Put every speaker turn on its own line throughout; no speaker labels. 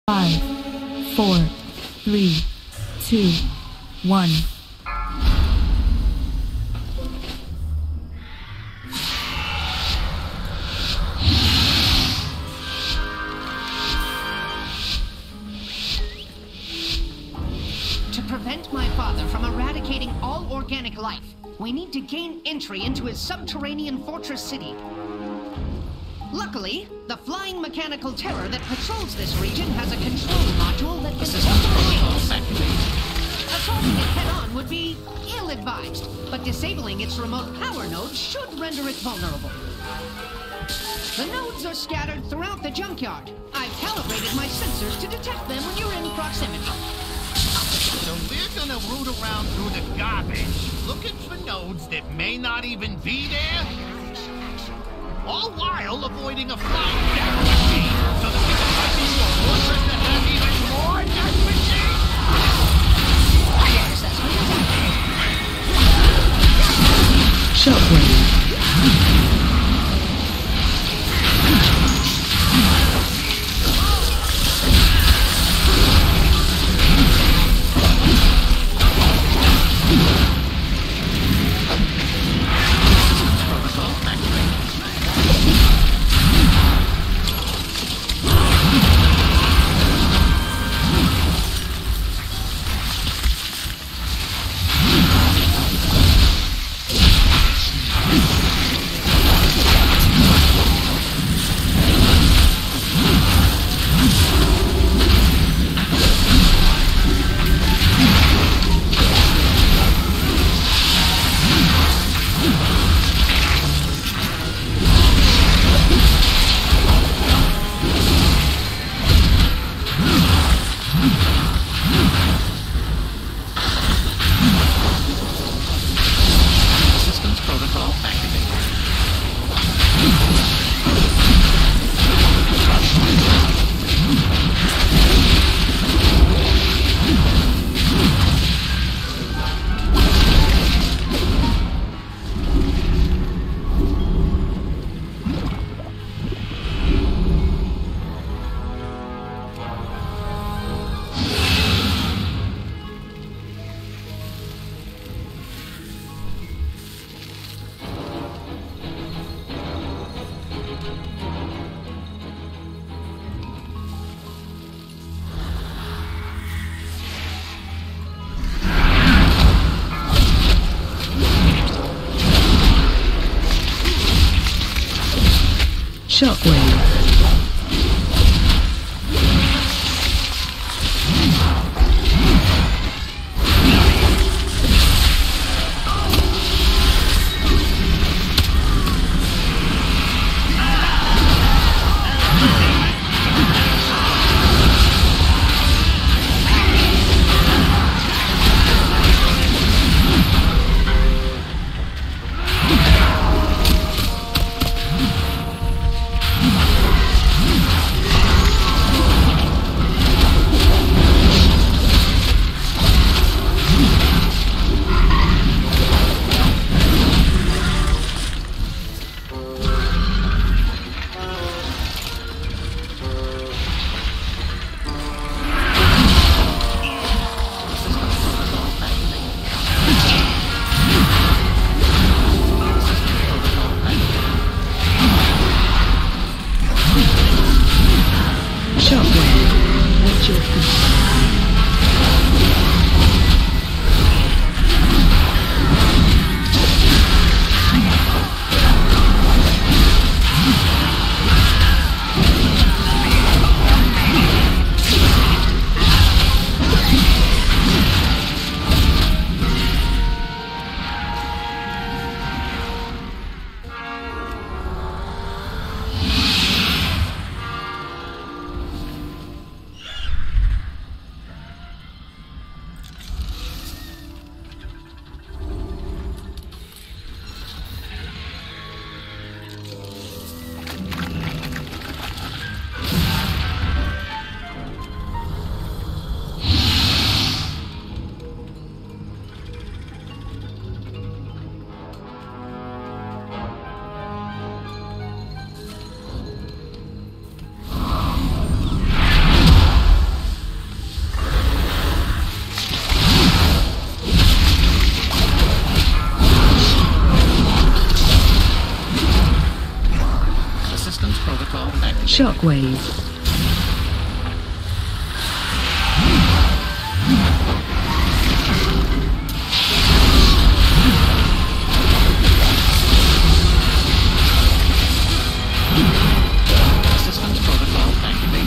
5, 4, 3, 2, 1.
To prevent my father from eradicating all organic life, we need to gain entry into his subterranean fortress city. Luckily, the flying mechanical terror that patrols this region has a control module that can assaulting it head-on would be ill-advised, but disabling its remote power nodes should render it vulnerable. The nodes are scattered throughout the junkyard. I've calibrated my sensors to detect them when you're in proximity.
So we're gonna root around through the garbage, looking for nodes that may not even be there, all while avoiding a flying death machine, so that we can rush into a fortress that has even more death machines!
Shockwave. Shockwave. Shockwave.
Systems protocol activated.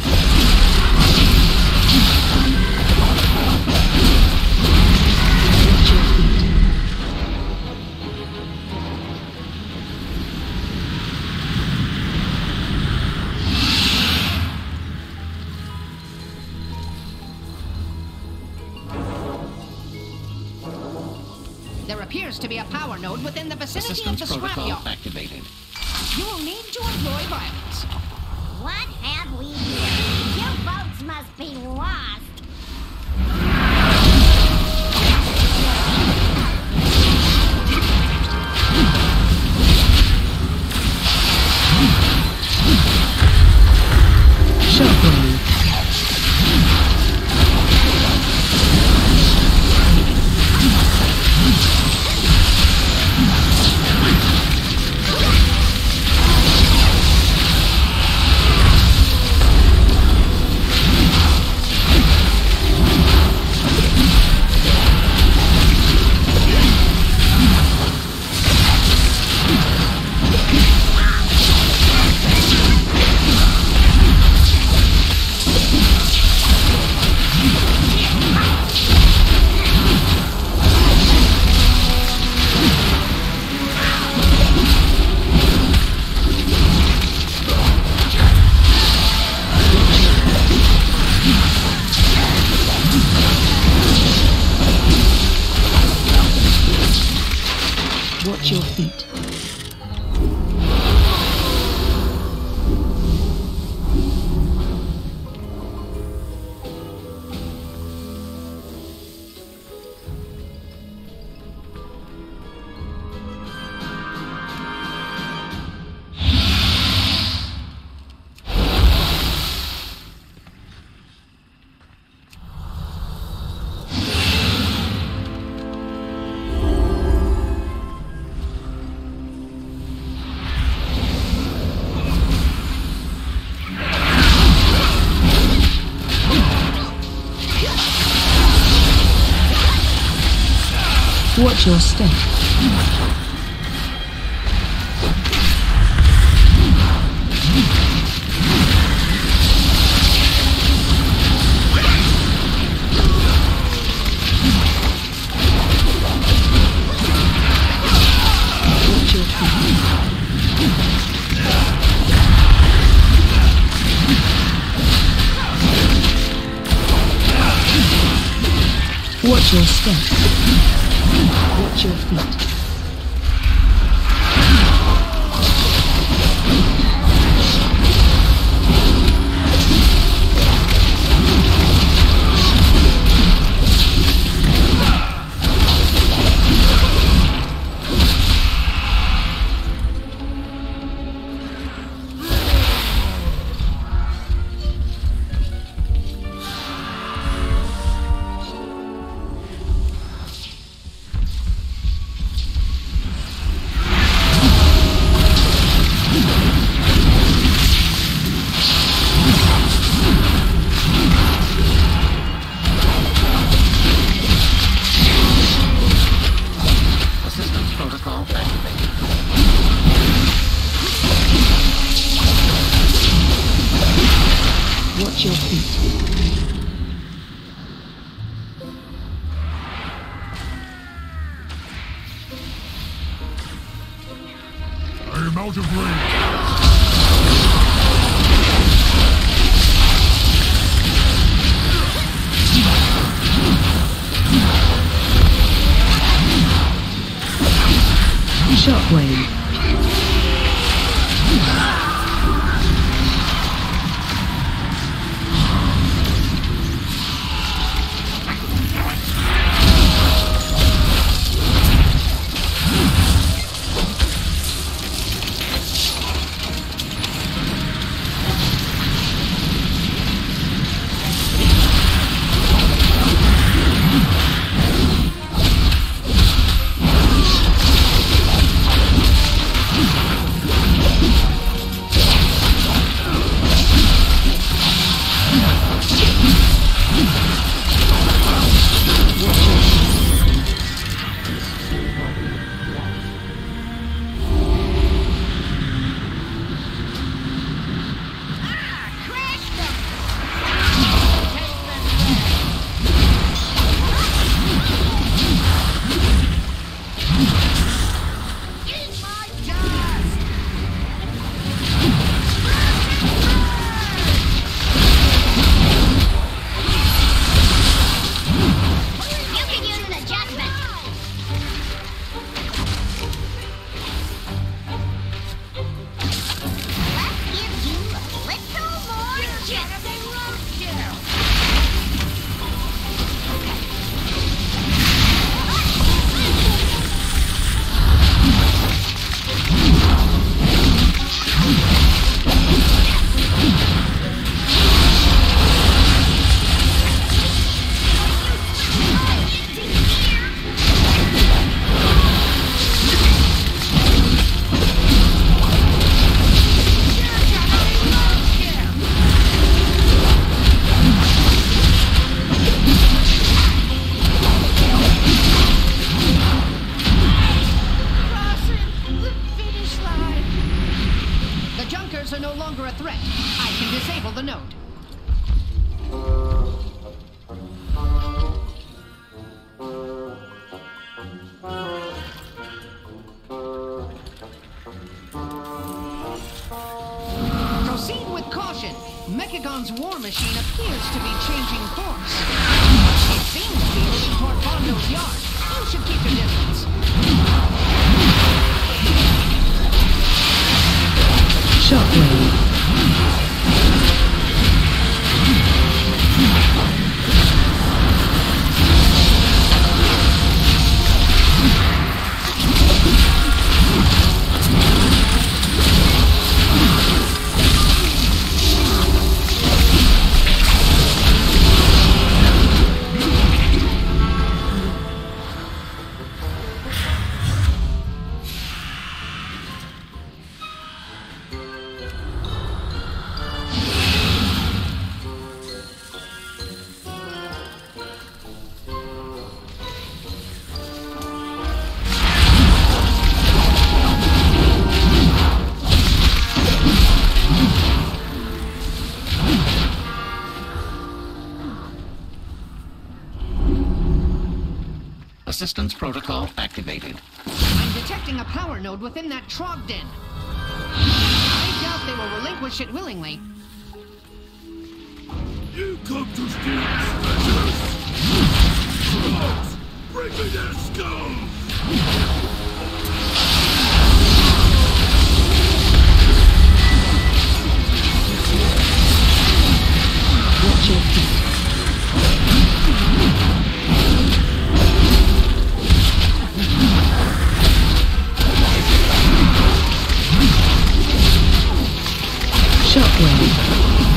Watch your feet.
There appears to be a power node within the vicinity of
Systems
the
protocol
scrapyard.
activated.
You will need to employ violence.
What have we here? You folks must be lost.
Shockwave. Watch your feet. Watch your step. Watch your feet. Watch your step. Watch your feet.
Systems protocol activated.
Watch your feet.
I am out of range.
Shockwave.
Megagon's war machine appears to be changing course. It seems to be moving toward Bondo's yard. You should keep your distance.
Shockwave.
Assistance protocol activated.
I'm detecting a power node within that Trogden. I doubt they will relinquish it willingly.
You come to steal treasures! Frogs, bring me their skulls!
Watch your feet. Shockwave.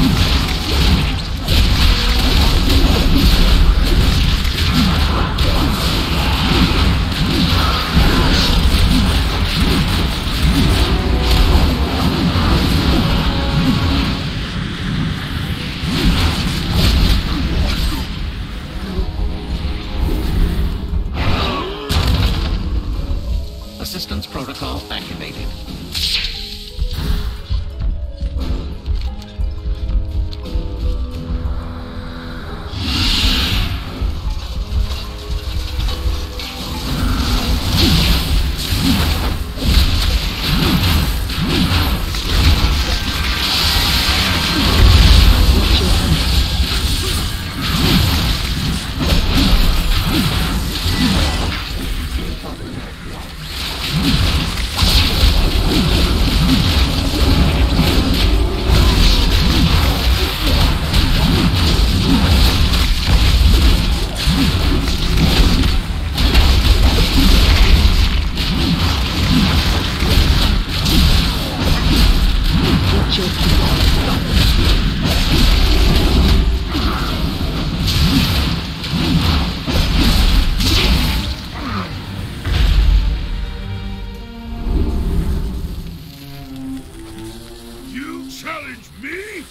Assistance protocol activated.
You challenge me?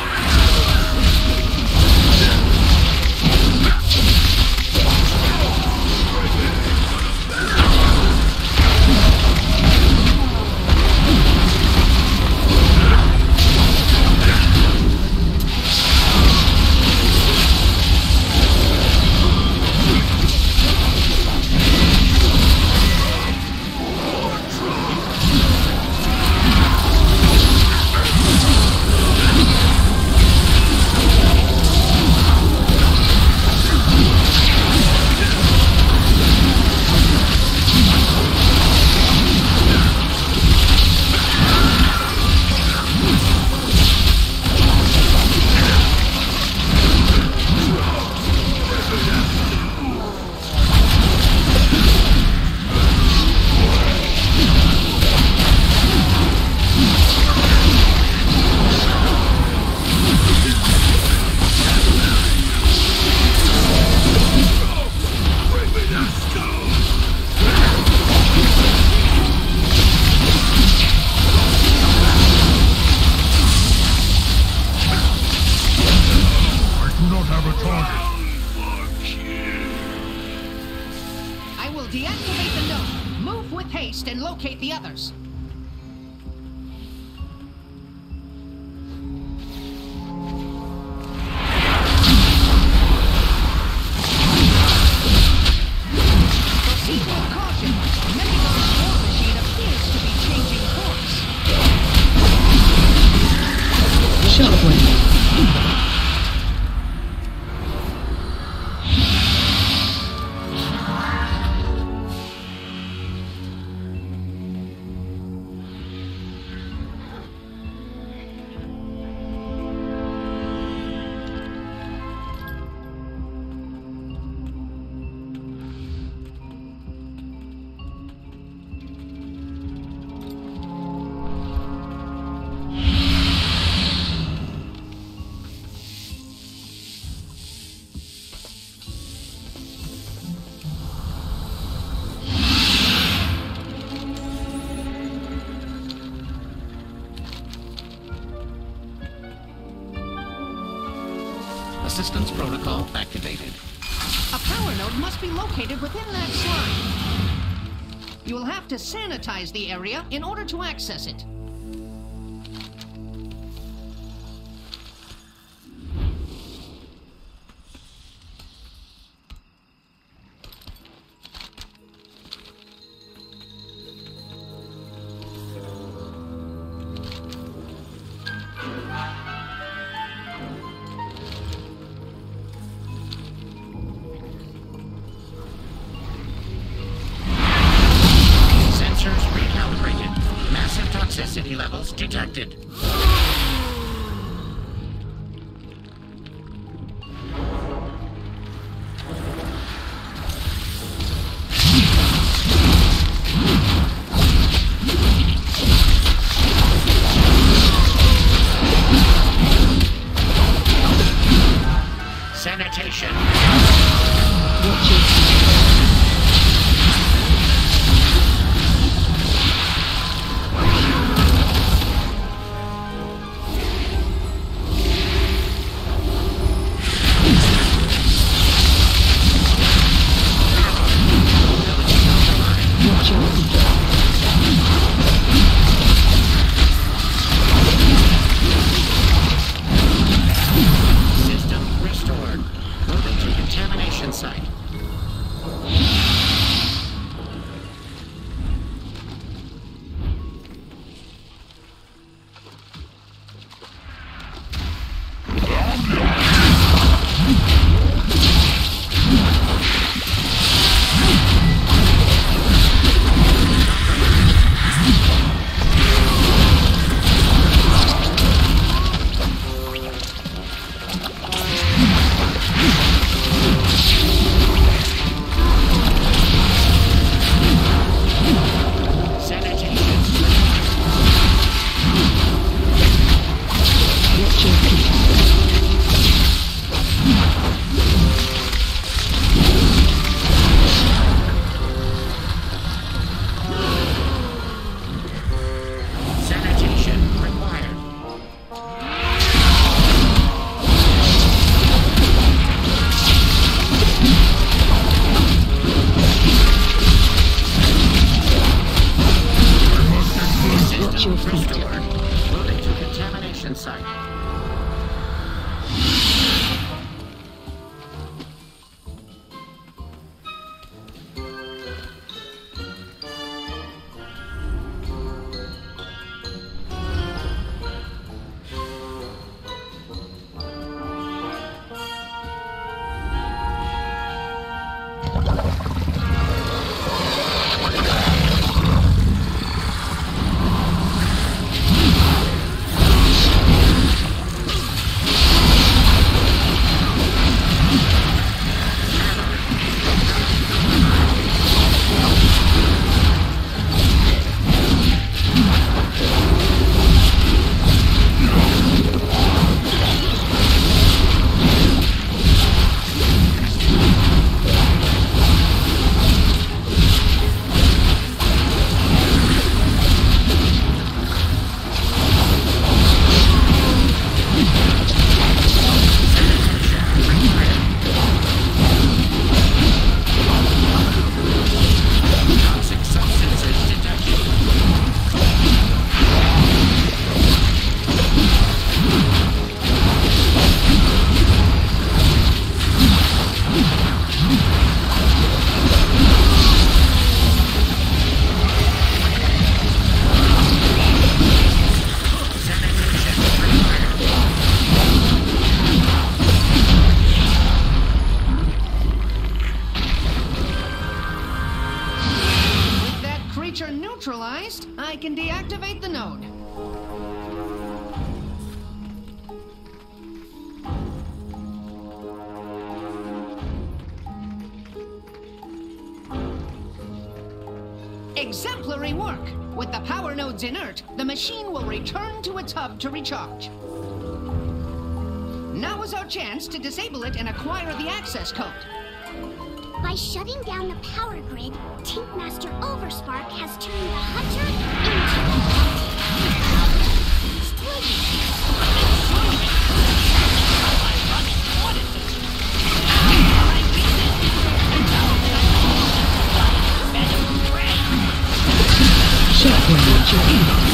I will deactivate the node, move with haste, and locate the others. Proceed with caution. Megagon's war machine appears to be changing course.
Shockwave.
Assistance protocol activated.
A power node must be located within that slime. You will have to sanitize the area in order to access it.
Toxicity levels detected. Sanitation. Site. Restored. Moving to contamination site.
Neutralized, I can deactivate the node. Exemplary work! With the power nodes inert, the machine will return to its hub to recharge. Now is our chance to disable it and acquire the access code.
By shutting down the power grid, Tinkmaster Overspark has turned the Hunter into
Watch your feet.